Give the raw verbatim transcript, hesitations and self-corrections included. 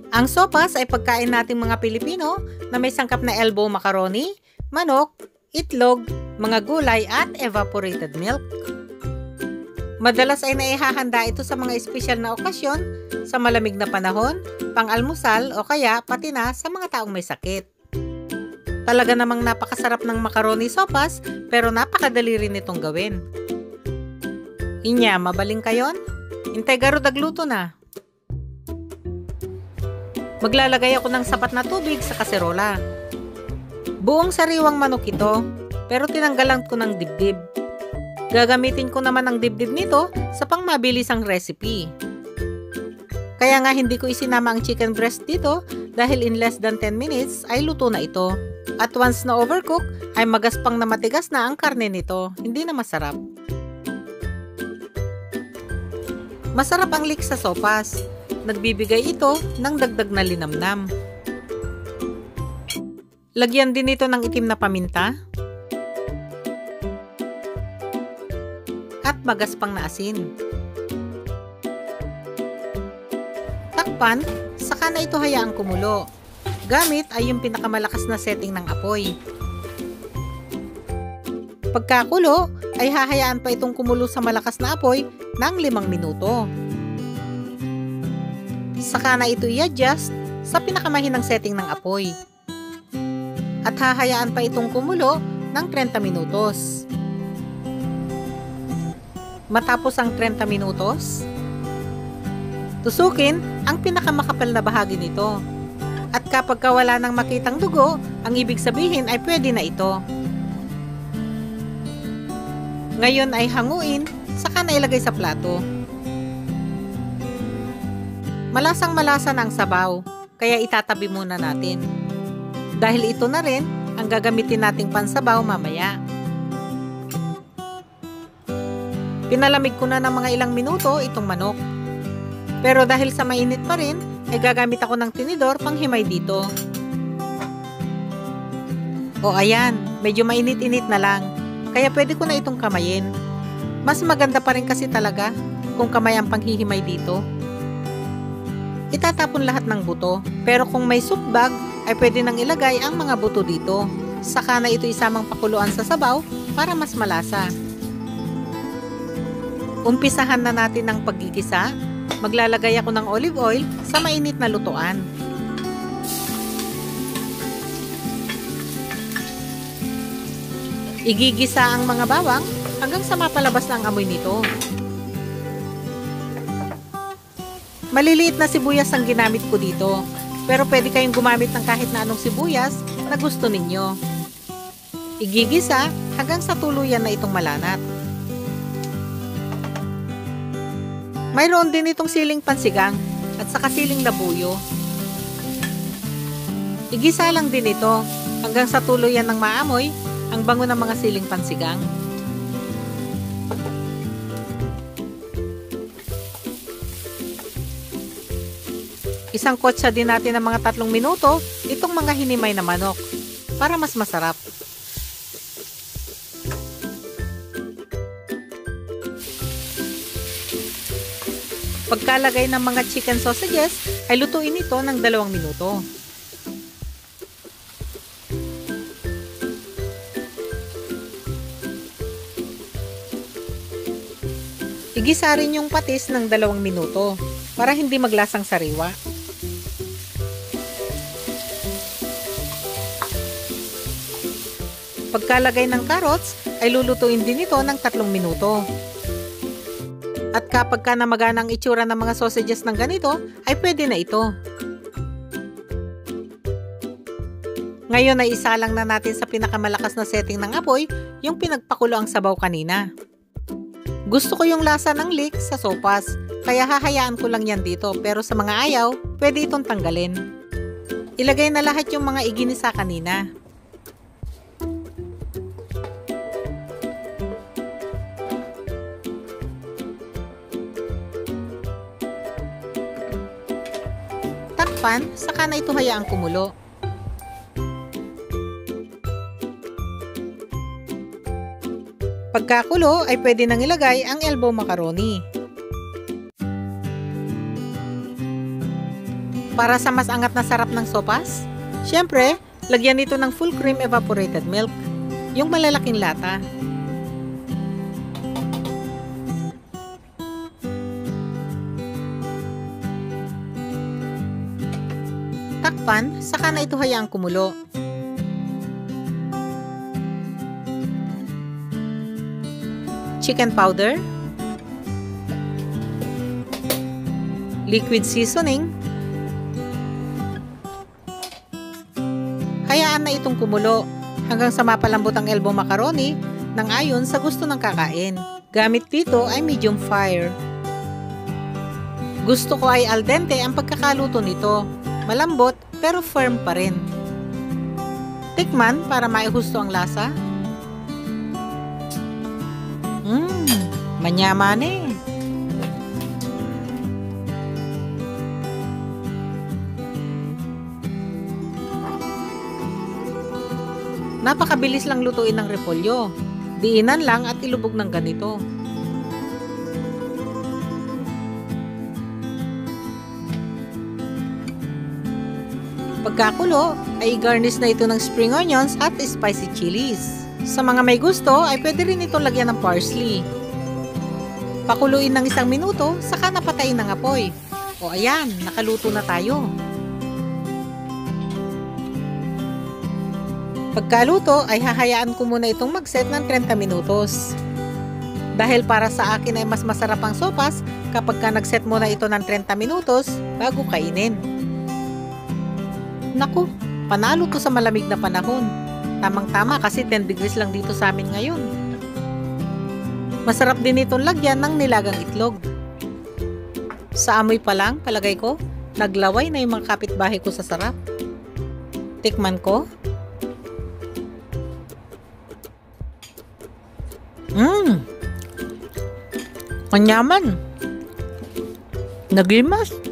Ang sopas ay pagkain nating mga Pilipino na may sangkap na elbow macaroni, manok, itlog, mga gulay at evaporated milk. Madalas ay naihahanda ito sa mga espesyal na okasyon, sa malamig na panahon, pang-almusal o kaya pati na sa mga taong may sakit. Talaga namang napakasarap ng macaroni sopas pero napakadali rin itong gawin. Inya, mabaling kayon? Intay garo dagluto na. Maglalagay ako ng sapat na tubig sa kaserola. Buong sariwang manok ito, pero tinanggalan ko ng dibdib. Gagamitin ko naman ang dibdib nito sa pangmabilisang recipe. Kaya nga hindi ko isinama ang chicken breast dito dahil in less than ten minutes ay luto na ito. At once na overcook ay magaspang na matigas na ang karne nito, hindi na masarap. Masarap ang leeks sa sopas. Nagbibigay ito ng dagdag na linamnam. Lagyan din ito ng itim na paminta at magaspang na asin. Takpan, saka na ito hayaang kumulo. Gamit ay yung pinakamalakas na setting ng apoy. Pagkakulo, ay hahayaan pa itong kumulo sa malakas na apoy ng limang minuto. Saka na ito i-adjust sa pinakamahinang setting ng apoy. At hahayaan pa itong kumulo ng thirty minutos. Matapos ang thirty minutos, tusukin ang pinakamakapal na bahagi nito. At kapag wala nang makitang dugo, ang ibig sabihin ay pwede na ito. Ngayon ay hanguin, saka na ilagay sa plato. Malasang malasa na ang sabaw, kaya itatabi muna natin. Dahil ito na rin ang gagamitin nating pansabaw mamaya. Pinalamig ko na ng mga ilang minuto itong manok. Pero dahil sa mainit pa rin, ay gagamit ako ng tinidor panghimay dito. O ayan, medyo mainit-init na lang, kaya pwede ko na itong kamayin. Mas maganda pa rin kasi talaga kung kamay ang panghihimay dito. Itatapon lahat ng buto, pero kung may soup bag, ay pwede nang ilagay ang mga buto dito. Saka na ito isamang pakuluan sa sabaw para mas malasa. Umpisahan na natin ang paggigisa. Maglalagay ako ng olive oil sa mainit na lutuan. Igigisa ang mga bawang hanggang sa mapalabas na ang amoy nito. Maliliit na sibuyas ang ginamit ko dito, pero pwede kayong gumamit ng kahit na anong sibuyas na gusto ninyo. Igigisa hanggang sa tuluyan na itong malanat. Mayroon din itong siling pansigang at saka siling labuyo. Igisa lang din ito hanggang sa tuluyan ng maamoy ang bango ng mga siling pansigang. Isang kotsa din natin ng mga tatlong minuto itong mga hinimay na manok para mas masarap. Pagkalagay ng mga chicken sausages ay lutuin ito ng dalawang minuto. Igisa rin yung patis ng dalawang minuto para hindi maglasang sariwa. Pagkalagay ng carrots ay lulutuin din ito ng tatlong minuto. At kapag ka namagana ang itsura ng mga sausages ng ganito, ay pwede na ito. Ngayon ay isalang na natin sa pinakamalakas na setting ng apoy yung pinagpakulo ang sabaw kanina. Gusto ko yung lasa ng leeks sa sopas, kaya hahayaan ko lang yan dito, pero sa mga ayaw, pwede itong tanggalin. Ilagay na lahat yung mga iginisa kanina. Takpan, saka na ito hayaang kumulo. Pagkakulo ay pwede nang ilagay ang elbow macaroni. Para sa mas angat na sarap ng sopas, syempre, lagyan nito ng full cream evaporated milk, yung malalaking lata. Takpan, saka na ito hayaang kumulo. Chicken powder, liquid seasoning, hayaan na itong kumulo hanggang sa mapalambot ang elbow macaroni nang ayon sa gusto ng kakain. Gamit dito ay medium fire. Gusto ko ay al dente ang pagkakaluto nito, malambot pero firm pa rin. Tikman para maihusto ang lasa. Mmm, manyaman eh. Napakabilis lang lutuin ng repolyo. Diinan lang at ilubog ng ganito. Pagkakulo, ay garnish na ito ng spring onions at spicy chilies. Sa mga may gusto, ay pwede rin itong lagyan ng parsley. Pakuluin ng isang minuto, saka napatayin ng apoy. O ayan, nakaluto na tayo. Pagkaluto, ay hahayaan ko muna itong mag-set ng thirty minutos. Dahil para sa akin ay mas masarap ang sopas kapag ka nag-set muna ito ng thirty minutos bago kainin. Naku, panalo to sa malamig na panahon. Tamang-tama kasi ten degrees lang dito sa amin ngayon. Masarap din itong lagyan ng nilagang itlog. Sa amoy pa lang, palagay ko, naglaway na yung mga kapitbahay ko sa sarap. Tikman ko. Mmm! Manyaman! Naglimas!